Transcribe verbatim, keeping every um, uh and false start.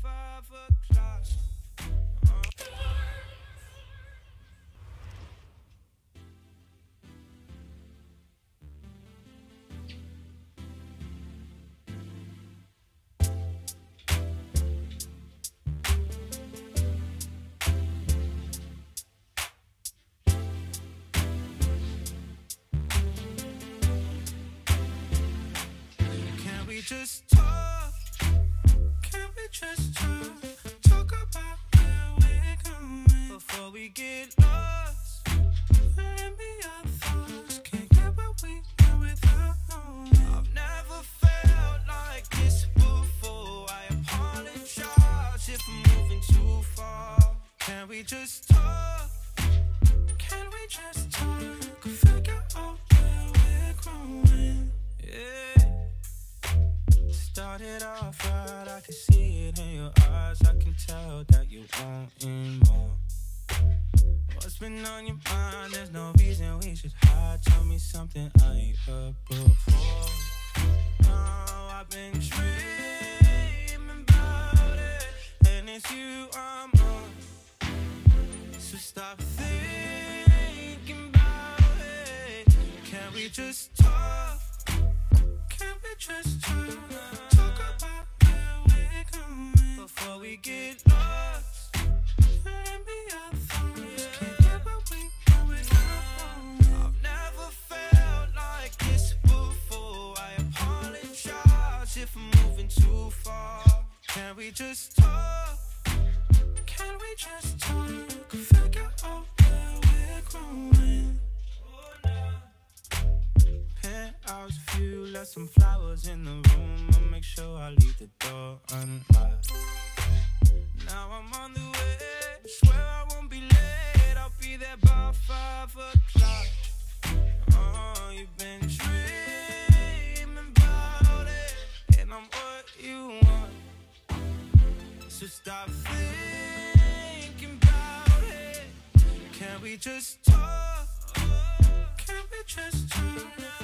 five o'clock. Just talk, can we just talk? Talk about where we're going before we get lost. Let me our thoughts, can't get what we want without knowing. I've never felt like this before. I apologize if I'm moving too far. Can we just talk? Can we just talk? Figure out where we're growing. Yeah. Started off right, I can see it in your eyes. I can tell that you wanting more. What's been on your mind? There's no reason we should hide. Tell me something I ain't heard before. Oh, I've been dreaming about it, and it's you I'm on. So stop thinking about it. Can we just talk? Can we just talk? Talk about where we're going before we get lost. Let me our thoughts, can't get what we want without knowing. I've never felt like this before. I apologize if I'm moving too far. Can we just talk? Can we just talk? Figure out where we're growing. Penthouse view, left some flowers in the room. I'll make sure I leave the door unlocked. Now I'm on the way, swear I won't be late. I'll be there by five o'clock. Oh, you've been dreaming about it, and I'm what you want. So stop thinking about it. Can we just talk? Can we just talk?